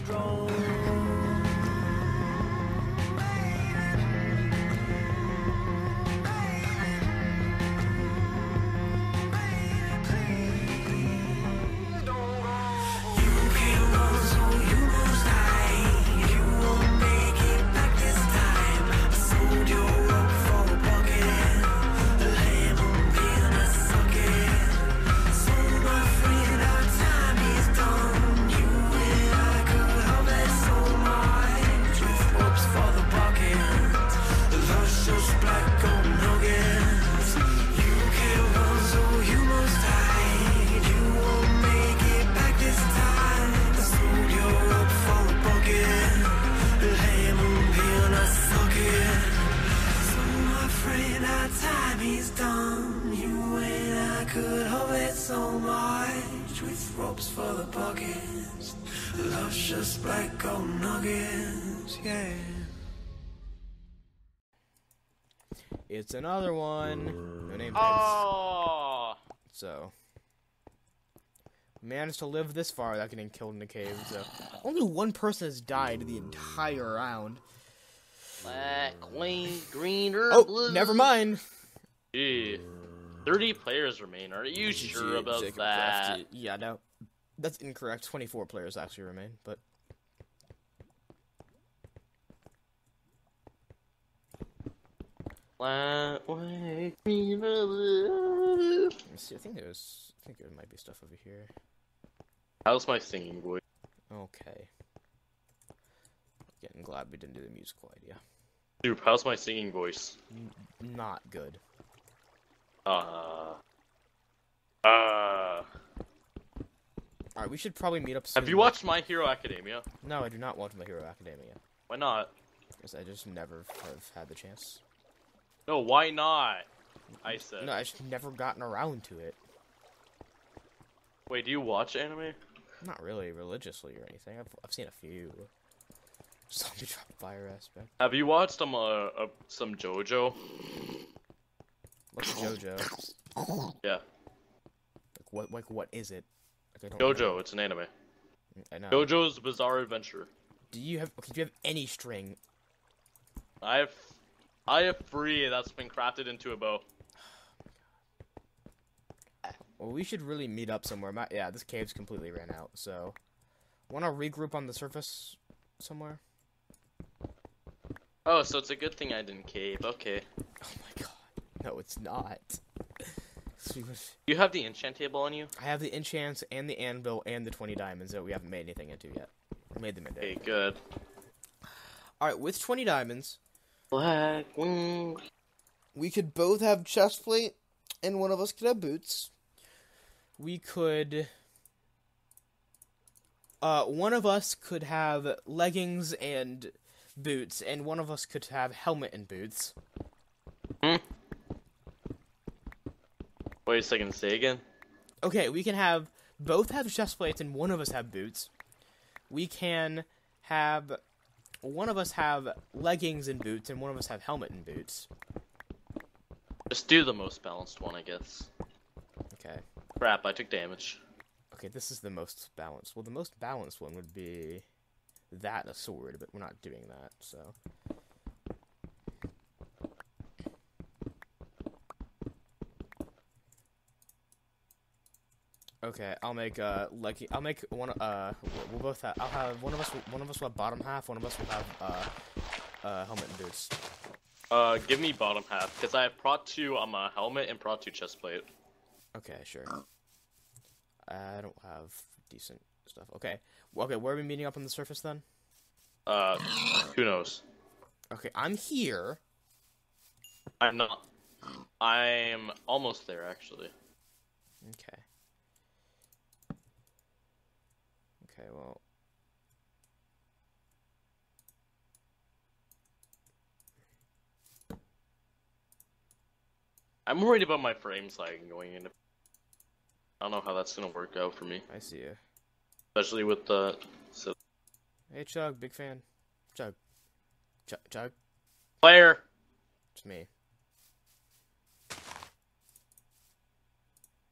strong. For the buckets, luscious black gold nuggets, yeah. It's another one. No name tags. Oh. So, managed to live this far without getting killed in the cave. So, only one person has died the entire round. Black, white, green, or oh, blue. Never mind. Gee, 30 players remain. Are you sure about that? Yeah, no. That's incorrect. 24 players actually remain, but... Black, white, green, or blue. Let me see, I think there might be stuff over here. How's my singing voice? Okay. Getting glad we didn't do the musical idea. Dude, how's my singing voice? Not good. Alright, we should probably meet up soon. Have you watched My Hero Academia? No, I do not watch My Hero Academia. Why not? Because I just never have had the chance. No, why not? I said. No, I just never gotten around to it. Wait, do you watch anime? Not really religiously or anything. I've seen a few. Zombie drop fire aspect. Have you watched some JoJo? What's JoJo? Yeah. Like what is it? Like, I don't JoJo, know. it's an anime. I know. JoJo's Bizarre Adventure. Do you have any string? I have 3 that's been crafted into a bow. Well, we should really meet up somewhere. Yeah, this cave's completely ran out, so... Wanna regroup on the surface somewhere? Oh, so it's a good thing I didn't cave, okay. Oh my god. No, it's not. You have the enchant table on you? I have the enchants and the anvil and the 20 diamonds that we haven't made anything into yet. I made them into. Okay, good. Alright, with 20 diamonds... Black wings. We could both have chest plate, and one of us could have boots. We could... one of us could have leggings and boots, and one of us could have helmet and boots. Hmm? Wait a second, say again? Okay, we can both have chest plates and one of us have boots. We can have... One of us have leggings and boots, and one of us have helmet and boots. Just do the most balanced one, I guess. Okay. Crap, I took damage. Okay, this is the most balanced. Well, the most balanced one would be that and a sword, but we're not doing that, so... Okay, I'll make I'll make one we'll both have I'll have one of us will have bottom half, one of us will have helmet and boots. Give me bottom half, because I have prot 2 on my helmet and prot 2 chest plate. Okay, sure. I don't have decent stuff. Okay. Well, okay, where are we meeting up on the surface then? Who knows? Okay, I'm here. I'm not. I'm almost there, actually. Okay. Okay, well... I'm worried about my frames lagging going into... I don't know how that's gonna work out for me. I see you. Especially with the... Hey, Chug, big fan. Chug. Chug. Player! It's me.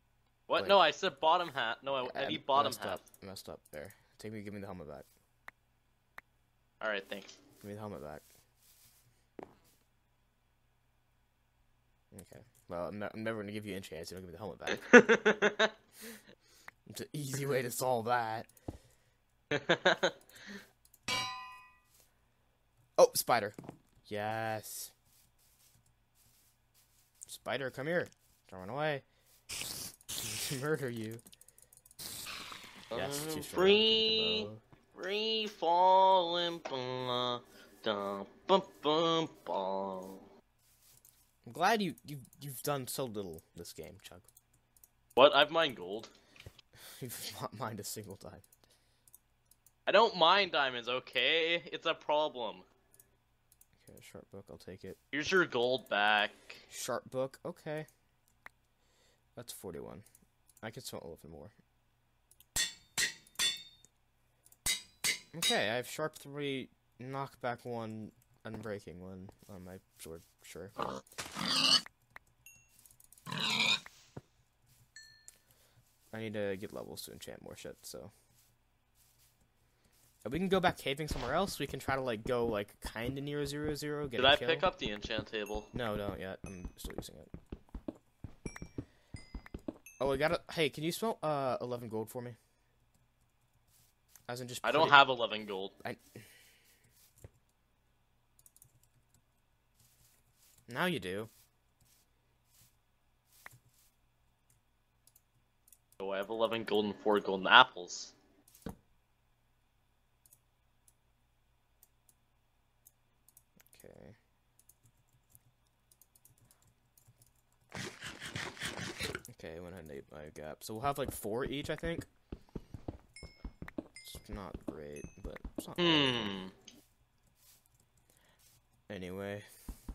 What? Wait. No, I said bottom half. No, I need bottom half. Messed up there. Give me the helmet back. Alright, thanks. Give me the helmet back. Okay. Well, I'm never going to give you a chance. You don't give me the helmet back. It's an easy way to solve that. Oh, spider. Yes. Spider, come here. Don't run away. Murder you. Yes, too strong. Free falling. Dum, bum, bum, bum. I'm glad you've done so little this game, Chug. What? I've mined gold. You've not mined a single time. I don't mine diamonds, okay? It's a problem. Okay, sharp book, I'll take it. Here's your gold back. Sharp book, okay. That's 41. I can smelt a little bit more. Okay, I have sharp 3, knockback 1, unbreaking 1 on my sword, sure. I need to get levels to enchant more shit, so. We can go back caving somewhere else. We can try to, like, go, like, kinda near 0-0, get Did a I kill. pick up the enchant table? No, don't yet. I'm still using it. Oh, I got it. Hey, can you smelt 11 gold for me? As in just. I don't have 11 gold. Now you do. Oh, I have 11 gold and 4 golden apples. Okay. Okay, I went ahead and ate my gap. So we'll have like 4 each, I think. It's not great, but it's not bad. Anyway.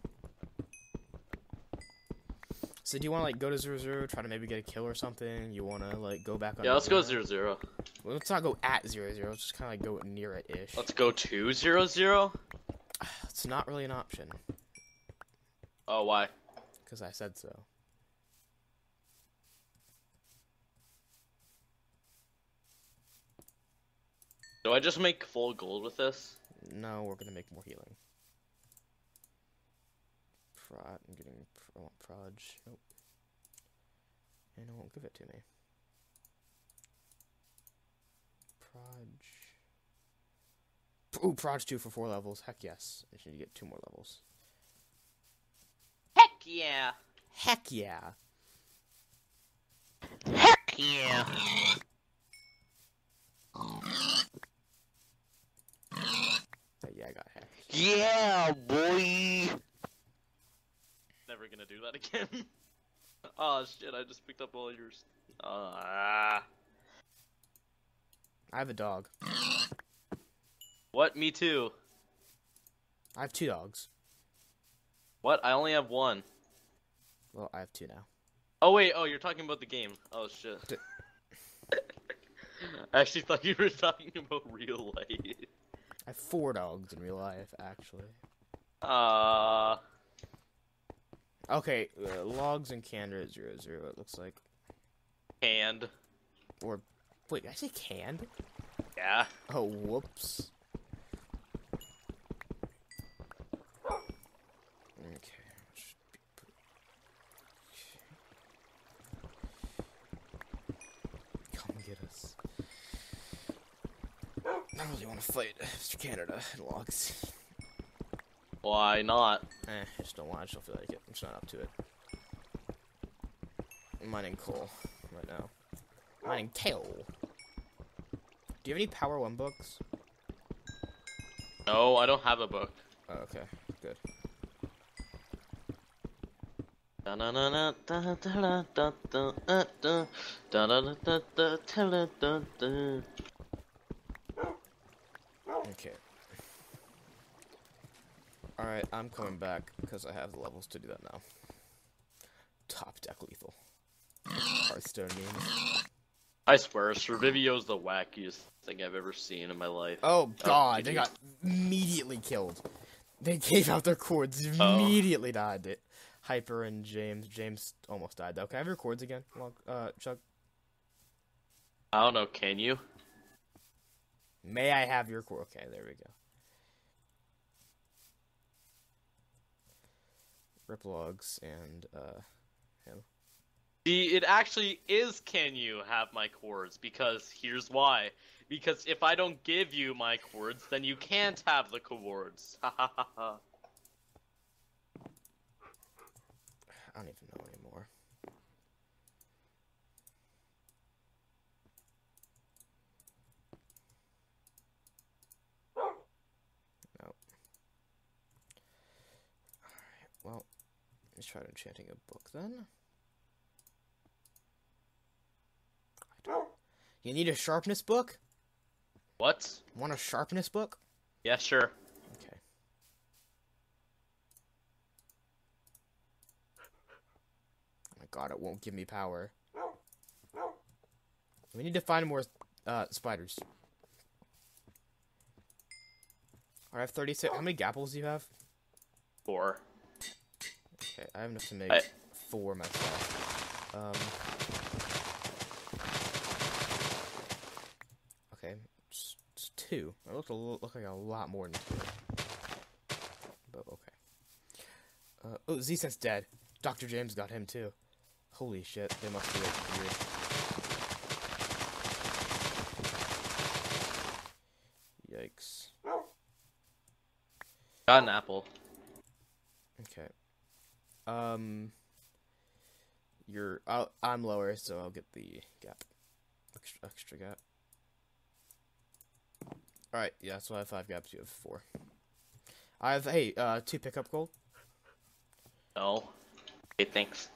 So do you want to like go to 0-0, try to maybe get a kill or something? You want to like go back on? Yeah, let's go 0-0. Well, let's not go at 0-0. Let's just kind of like go near it-ish. Let's go to 0-0? It's not really an option. Oh, why? Because I said so. Do I just make full gold with this? No, we're gonna make more healing. Prod, I'm getting I want proj. Nope. And it won't give it to me. Proj. Ooh, proj 2 for 4 levels. Heck yes. I just need to get 2 more levels. Heck yeah! Heck yeah! Heck yeah! Yeah, I got hacked. Yeah, boy! Never gonna do that again. Oh shit, I just picked up all yours. I have a dog. What? Me too. I have 2 dogs. What? I only have 1. Well, I have 2 now. Oh wait, oh, you're talking about the game. Oh shit. I actually thought you were talking about real life. I have 4 dogs in real life, actually. Okay, logs and canned are at 0-0, it looks like. Canned. Or, wait, did I say canned? Yeah. Oh, whoops. Okay. Come get us. I really want to fight Mr. Canada and logs. Why not? I just don't want. I just don't feel like it. I'm just not up to it. I'm mining coal right now. Mining coal. Do you have any Power 1 books? No, I don't have a book. Oh, okay. Good. Okay. Alright, I'm coming back because I have the levels to do that now. Top deck lethal. Hearthstone games. I swear, Servivio's the wackiest thing I've ever seen in my life. Oh god, they got immediately killed. They gave out their cords, immediately died. Hyper and James. James almost died though. Can I have your cords again, Chuck? I don't know, can you? May I have your cord? Okay, there we go. Rip logs and him. See, it actually is can you have my cords, because here's why. Because if I don't give you my cords, then you can't have the cords. Ha ha ha ha. I don't even know anymore. No. Alright, well, let's try enchanting a book then. You need a sharpness book? What? Want a sharpness book? Yeah, sure. Okay. Oh my god, it won't give me power. We need to find more spiders. I have 36. How many gapples do you have? 4. Okay, I have enough to make 4 myself. Okay, it's 2. It look like a lot more than 2. But okay. Oh, Z-Sense dead. Dr. James got him too. Holy shit, they must be like weird. Yikes. Got an apple. Okay. I'm lower, so I'll get the gap. Extra gap. Alright, yeah, so I have 5 gaps, you have 4. I have, hey, 2 pickup gold. No. Okay, thanks.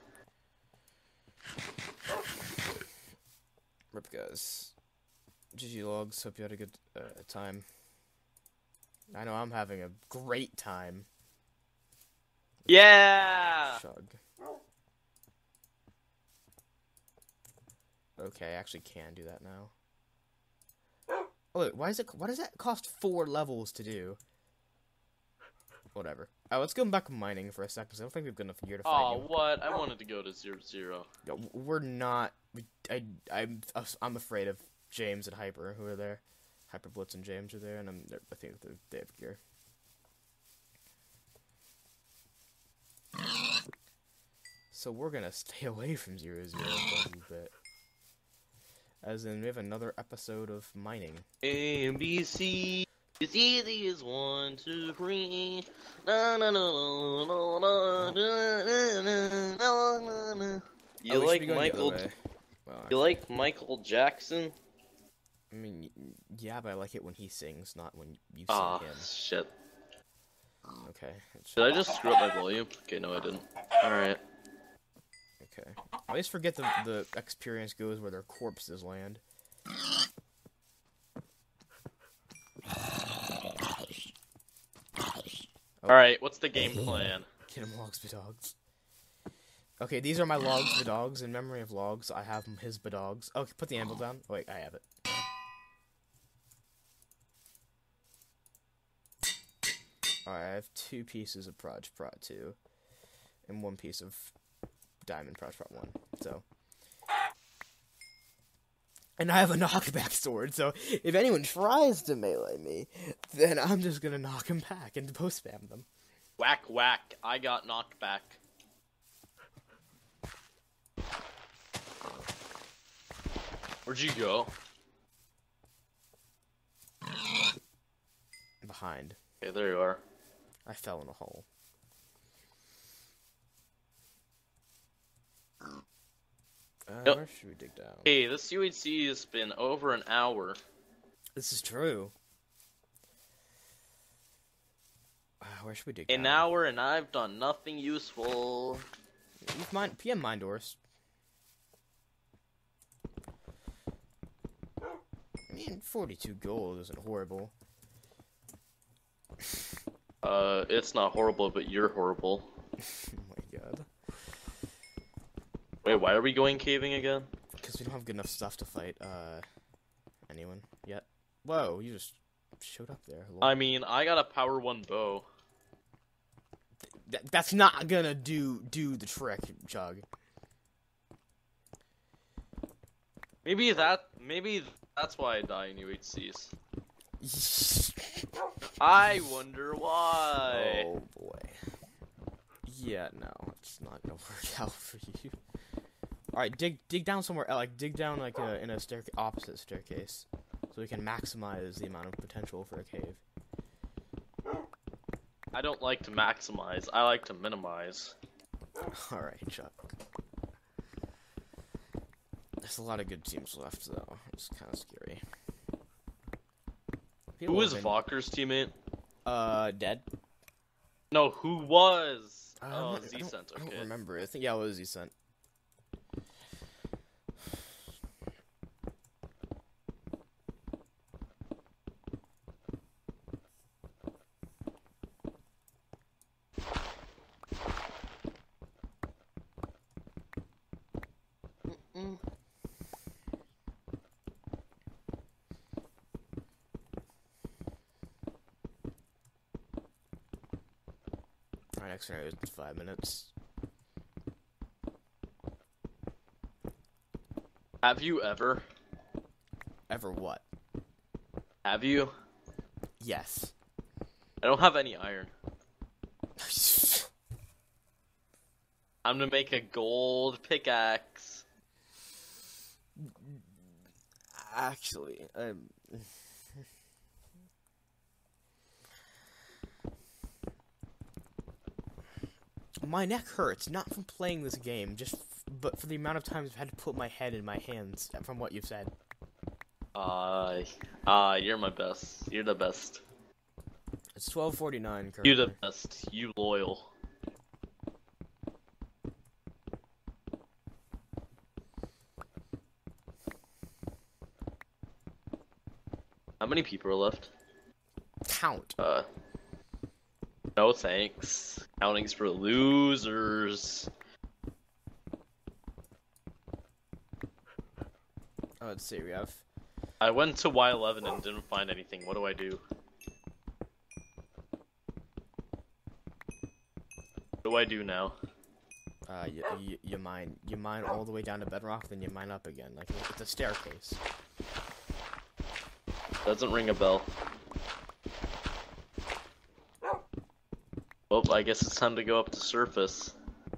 Rip, guys. GG logs, hope you had a good time. I know I'm having a great time. Yeah! Chug. Okay, I actually can do that now. Oh wait, why does that cost 4 levels to do? Whatever. Let's go back mining for a second, because I don't think we've got enough gear to fight you. What? I wanted to go to 0-0. No, we're not. I'm afraid of James and Hyper, who are there. Hyper Blitz and James are there, and I think they have gear. So we're gonna stay away from 0-0 for a little bit. As in, we have another episode of mining. A and B C is easy as 1, 2, 3. Na na na na na na na na. You like Michael? Well, You like Michael Jackson? I mean, yeah, but I like it when he sings, not when you sing Ah, him. shit. Okay. Did I just screw up my volume? Okay, no, I didn't. Alright. Okay. I always forget the experience goes where their corpses land. Alright, what's the game plan? Get him logs, bedogs. Okay, these are my logs, bedogs. In memory of logs, I have his bedogs. Okay, put the anvil down. Oh, wait, I have it. Alright, I have 2 pieces of Proj Prot 2. And 1 piece of Diamond Proj Prot 1. So. And I have a knockback sword, so if anyone tries to melee me, then I'm just gonna knock him back and post spam them. Whack, whack. I got knocked back. Where'd you go? Behind. Okay, there you are. I fell in a hole. Yep. Where should we dig down? Hey, this UHC has been over an hour. This is true. Where should we dig down? An hour and I've done nothing useful. PM mine doors. I mean, 42 gold isn't horrible. It's not horrible, but you're horrible. Oh my god. Wait, why are we going caving again? Because we don't have good enough stuff to fight, anyone yet. Whoa, you just showed up there. Hello. I mean, I got a power 1 bow. That's not gonna do the trick, Chug. Maybe that's why I die in UHCs. I wonder why. Oh boy. Yeah, no, it's not gonna work out for you. Alright, dig down somewhere, like, dig down, like, in a opposite staircase. So we can maximize the amount of potential for a cave. I don't like to maximize, I like to minimize. Alright, Chuck. There's a lot of good teams left, though. It's kind of scary. Who was Valker's teammate? Dead. No, who was? Oh, Z-Cent, okay. I don't remember. I think, yeah, it was Z-Cent. Our next scenario is 5 minutes. Have you ever? Ever what? Have you? Yes. I don't have any iron. I'm gonna make a gold pickaxe. Actually, my neck hurts, not from playing this game, but for the amount of times I've had to put my head in my hands, from what you've said. You're my best. You're the best. It's 12:49 currently. You're the best. You loyal. How many people are left? Count. No thanks. Counting's for losers. Let's see, we have... I went to Y11 and didn't find anything. What do I do? What do I do now? You mine all the way down to bedrock, then you mine up again. Like, it's a staircase. Doesn't ring a bell. Well, I guess it's time to go up to surface.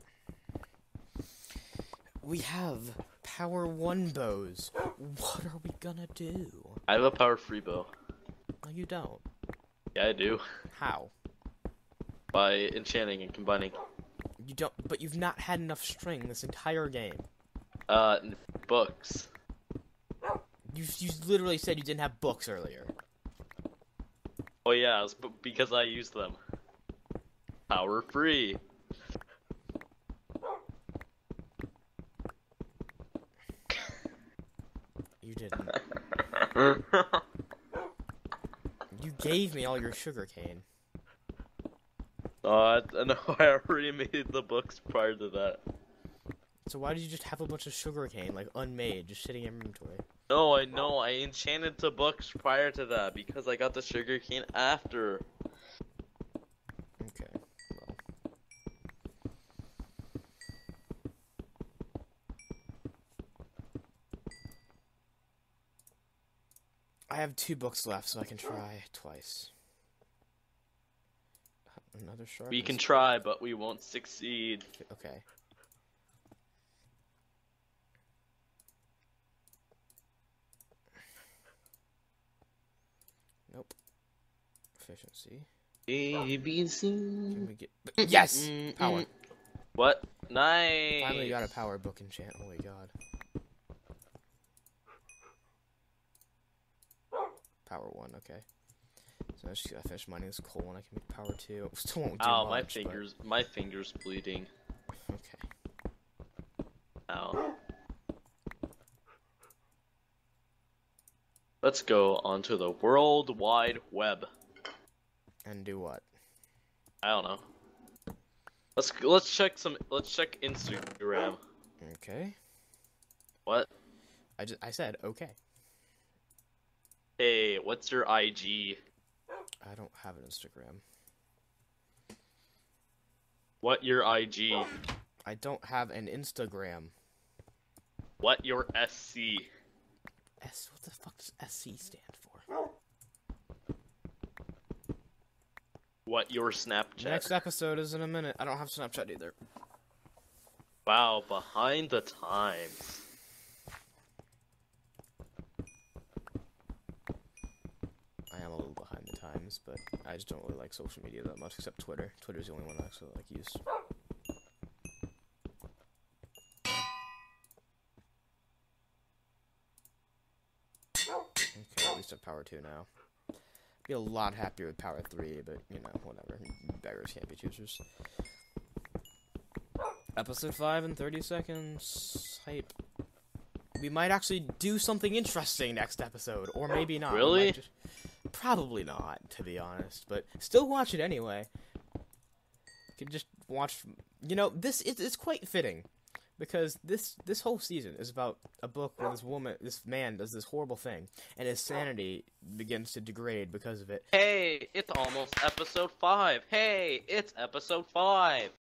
We have power 1 bows. What are we gonna do? I have a power 3 bow. No, you don't. Yeah, I do. How? By enchanting and combining. You don't, but you've not had enough string this entire game. Books. You literally said you didn't have books earlier. Oh yeah, it's because I used them. Power free. You didn't. You gave me all your sugarcane. No, I already made the books prior to that. So why did you just have a bunch of sugarcane, like unmade, just sitting in inventory? No, I know. I enchanted the books prior to that because I got the sugarcane after. Okay, well. I have 2 books left, so I can try twice. Another shark? We can try, but we won't succeed. Okay. Nope. Efficiency. ABC. Can we get... Yes! Power. What? Nice. Finally got a power book enchant. Holy god. Power 1, okay. So I just gotta finish mining this coal and I can make power 2. Still won't do Ow, much, my finger's bleeding. But... Okay. Ow. Let's go onto the World Wide Web. And do what? I don't know. Let's check Instagram. Okay. What? I said okay. Hey, what's your IG? I don't have an Instagram. What your IG? I don't have an Instagram. What your SC? What the fuck does SC stand for? What, your Snapchat? Next episode is in a minute. I don't have Snapchat either. Wow, behind the times. I am a little behind the times, but I just don't really like social media that much, except Twitter. Twitter's the only one I actually like use. Okay, at least I have Power 2 now. Be a lot happier with Power 3, but, you know, whatever. Beggars can't be choosers. Episode 5 in 30 seconds. Hype. We might actually do something interesting next episode, or maybe not. Really? Probably not, to be honest, but still watch it anyway. You can just watch, you know, it's quite fitting, because this whole season is about a book where this man does this horrible thing, and his sanity begins to degrade because of it. Hey, it's almost episode 5. Hey, it's episode 5.